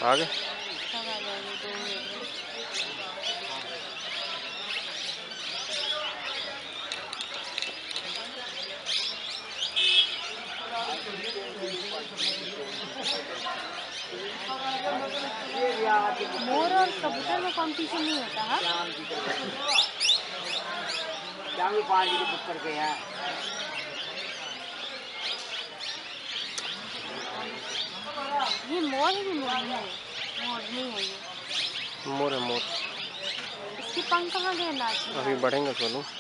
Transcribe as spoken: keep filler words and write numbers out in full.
आ गए। सब आ जाएंगे दो मिनट में। मोर और कबूतर में कंपटीशन नहीं होता है। ये मोर है कि मोरनी है? मोरनी है ये। मोर है मोर। इसके पंख कहाँ गए नाच में? अभी बढ़ेंगे सोनू।